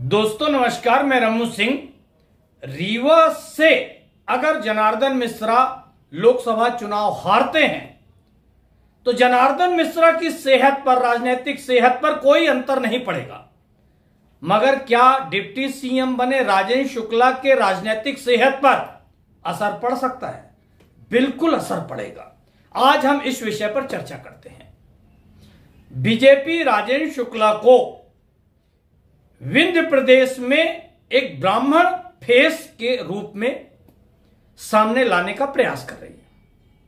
दोस्तों नमस्कार, मैं रमू सिंह। रीवा से अगर जनार्दन मिश्रा लोकसभा चुनाव हारते हैं तो जनार्दन मिश्रा की सेहत पर, राजनीतिक सेहत पर कोई अंतर नहीं पड़ेगा, मगर क्या डिप्टी सीएम बने राजेंद्र शुक्ला के राजनीतिक सेहत पर असर पड़ सकता है? बिल्कुल असर पड़ेगा। आज हम इस विषय पर चर्चा करते हैं। बीजेपी राजेंद्र शुक्ला को विंध्य प्रदेश में एक ब्राह्मण फेस के रूप में सामने लाने का प्रयास कर रही है,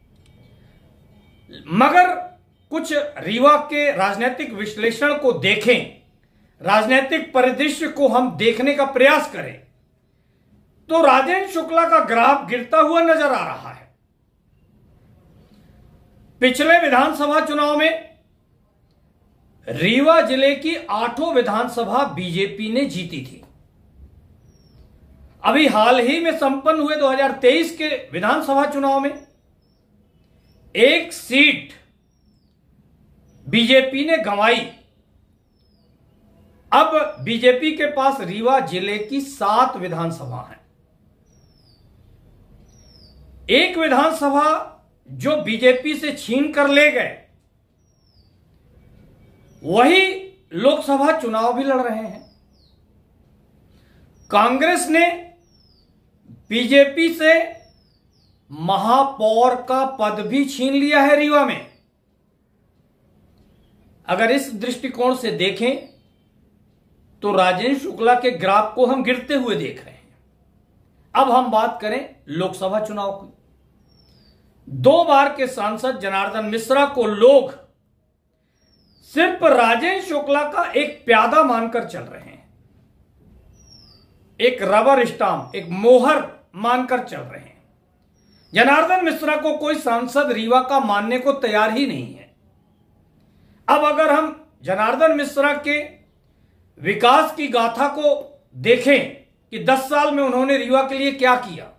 मगर कुछ रीवा के राजनीतिक विश्लेषण को देखें, राजनीतिक परिदृश्य को हम देखने का प्रयास करें तो राजेंद्र शुक्ला का ग्राफ गिरता हुआ नजर आ रहा है। पिछले विधानसभा चुनाव में रीवा जिले की 8 विधानसभा बीजेपी ने जीती थी। अभी हाल ही में संपन्न हुए 2023 के विधानसभा चुनाव में एक सीट बीजेपी ने गंवाई। अब बीजेपी के पास रीवा जिले की 7 विधानसभा हैं। एक विधानसभा जो बीजेपी से छीन कर ले गए, वही लोकसभा चुनाव भी लड़ रहे हैं। कांग्रेस ने बीजेपी से महापौर का पद भी छीन लिया है रीवा में। अगर इस दृष्टिकोण से देखें तो राजेंद्र शुक्ला के ग्राफ को हम गिरते हुए देख रहे हैं। अब हम बात करें लोकसभा चुनाव की। 2 बार के सांसद जनार्दन मिश्रा को लोग सिर्फ राजेंद्र शुक्ला का एक प्यादा मानकर चल रहे हैं, एक रबर स्टाम्प, एक मोहर मानकर चल रहे हैं। जनार्दन मिश्रा को कोई सांसद रीवा का मानने को तैयार ही नहीं है। अब अगर हम जनार्दन मिश्रा के विकास की गाथा को देखें कि 10 साल में उन्होंने रीवा के लिए क्या किया,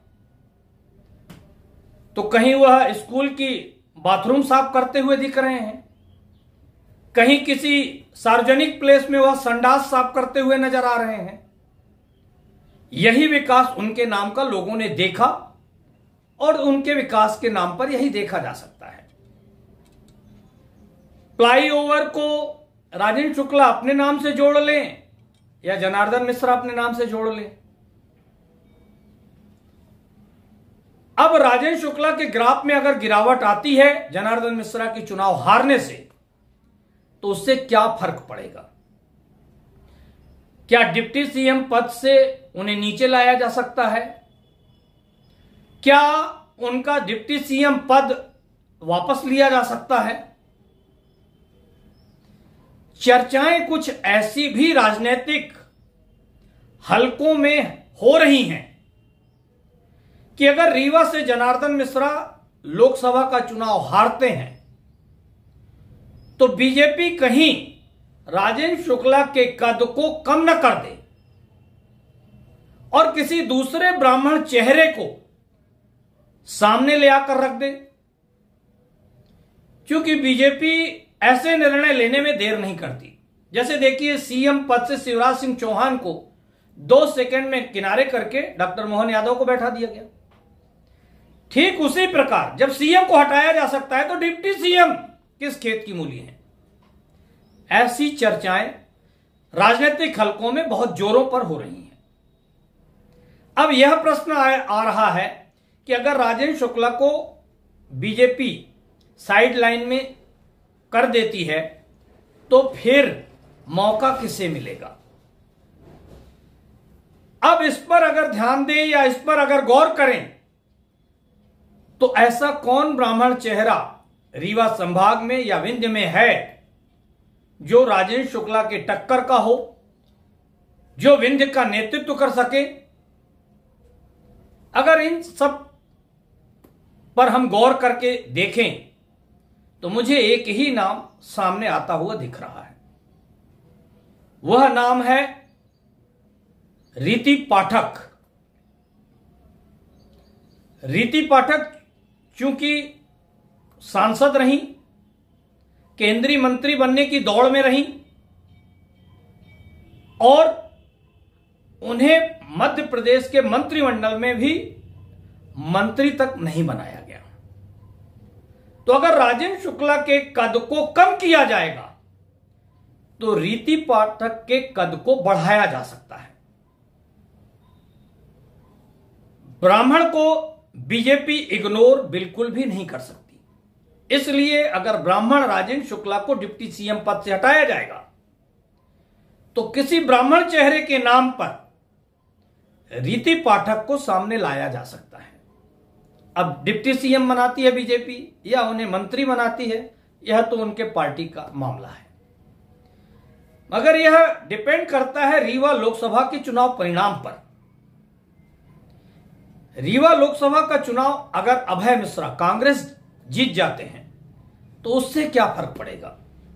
तो कहीं वह स्कूल की बाथरूम साफ करते हुए दिख रहे हैं, कहीं किसी सार्वजनिक प्लेस में वह संडास साफ करते हुए नजर आ रहे हैं। यही विकास उनके नाम का लोगों ने देखा और उनके विकास के नाम पर यही देखा जा सकता है। फ्लाईओवर को राजेंद्र शुक्ला अपने नाम से जोड़ लें या जनार्दन मिश्रा अपने नाम से जोड़ लें। अब राजेंद्र शुक्ला के ग्राफ में अगर गिरावट आती है जनार्दन मिश्रा की चुनाव हारने से, तो उससे क्या फर्क पड़ेगा? क्या डिप्टी सीएम पद से उन्हें नीचे लाया जा सकता है? क्या उनका डिप्टी सीएम पद वापस लिया जा सकता है? चर्चाएं कुछ ऐसी भी राजनीतिक हलकों में हो रही हैं कि अगर रीवा से जनार्दन मिश्रा लोकसभा का चुनाव हारते हैं तो बीजेपी कहीं राजेंद्र शुक्ला के कद को कम न कर दे और किसी दूसरे ब्राह्मण चेहरे को सामने ले आकर रख दे, क्योंकि बीजेपी ऐसे निर्णय लेने में देर नहीं करती। जैसे देखिए, सीएम पद से शिवराज सिंह चौहान को 2 सेकंड में किनारे करके डॉक्टर मोहन यादव को बैठा दिया गया। ठीक उसी प्रकार जब सीएम को हटाया जा सकता है तो डिप्टी सीएम किस खेत की मूली है? ऐसी चर्चाएं राजनीतिक हलकों में बहुत जोरों पर हो रही हैं। अब यह प्रश्न आ रहा है कि अगर राजेंद्र शुक्ला को बीजेपी साइड लाइन में कर देती है तो फिर मौका किसे मिलेगा? अब इस पर अगर ध्यान दें या इस पर अगर गौर करें तो ऐसा कौन ब्राह्मण चेहरा रीवा संभाग में या विंध्य में है जो राजेंद्र शुक्ला के टक्कर का हो, जो विंध्य का नेतृत्व कर सके? अगर इन सब पर हम गौर करके देखें तो मुझे एक ही नाम सामने आता हुआ दिख रहा है। वह नाम है रीति पाठक। रीति पाठक चूंकि सांसद रही, केंद्रीय मंत्री बनने की दौड़ में रही और उन्हें मध्य प्रदेश के मंत्रिमंडल में भी मंत्री तक नहीं बनाया गया। तो अगर राजेंद्र शुक्ला के कद को कम किया जाएगा तो रीति पाठक के कद को बढ़ाया जा सकता है। ब्राह्मण को बीजेपी इग्नोर बिल्कुल भी नहीं कर सकती। इसलिए अगर ब्राह्मण राजेंद्र शुक्ला को डिप्टी सीएम पद से हटाया जाएगा तो किसी ब्राह्मण चेहरे के नाम पर रीति पाठक को सामने लाया जा सकता है। अब डिप्टी सीएम बनाती है बीजेपी या उन्हें मंत्री बनाती है, यह तो उनके पार्टी का मामला है, मगर यह डिपेंड करता है रीवा लोकसभा के चुनाव परिणाम पर। रीवा लोकसभा का चुनाव अगर अभय मिश्रा कांग्रेस जीत जाते हैं तो उससे क्या फर्क पड़ेगा?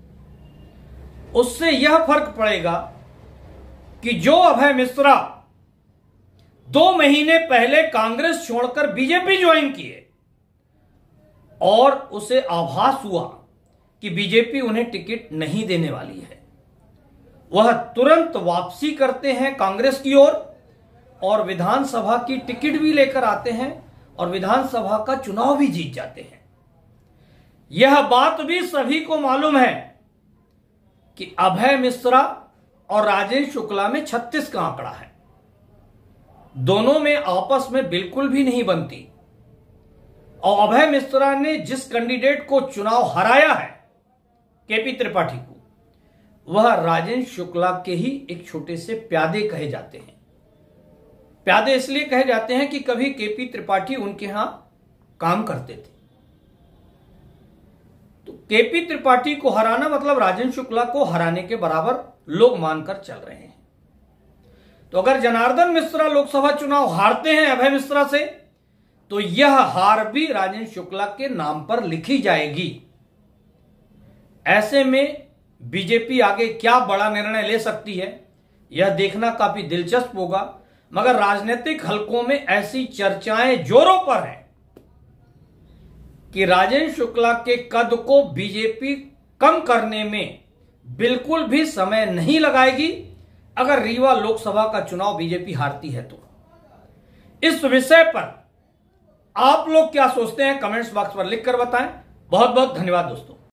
उससे यह फर्क पड़ेगा कि जो अभय मिश्रा 2 महीने पहले कांग्रेस छोड़कर बीजेपी ज्वाइन किए और उसे आभास हुआ कि बीजेपी उन्हें टिकट नहीं देने वाली है, वह तुरंत वापसी करते हैं कांग्रेस की ओर और विधानसभा की टिकट भी लेकर आते हैं और विधानसभा का चुनाव भी जीत जाते हैं। यह बात भी सभी को मालूम है कि अभय मिश्रा और राजेंद्र शुक्ला में 36 का आंकड़ा है। दोनों में आपस में बिल्कुल भी नहीं बनती और अभय मिश्रा ने जिस कैंडिडेट को चुनाव हराया है, केपी त्रिपाठी को, वह राजेंद्र शुक्ला के ही एक छोटे से प्यादे कहे जाते हैं। प्यादे इसलिए कहे जाते हैं कि कभी केपी त्रिपाठी उनके यहां काम करते थे। तो केपी त्रिपाठी को हराना मतलब राजेंद्र शुक्ला को हराने के बराबर लोग मानकर चल रहे हैं। तो अगर जनार्दन मिश्रा लोकसभा चुनाव हारते हैं अभय मिश्रा से तो यह हार भी राजेंद्र शुक्ला के नाम पर लिखी जाएगी। ऐसे में बीजेपी आगे क्या बड़ा निर्णय ले सकती है यह देखना काफी दिलचस्प होगा, मगर राजनीतिक हलकों में ऐसी चर्चाएं जोरों पर हैं कि राजेंद्र शुक्ला के कद को बीजेपी कम करने में बिल्कुल भी समय नहीं लगाएगी अगर रीवा लोकसभा का चुनाव बीजेपी हारती है तो। इस विषय पर आप लोग क्या सोचते हैं कमेंट्स बॉक्स पर लिखकर बताएं। बहुत बहुत धन्यवाद दोस्तों।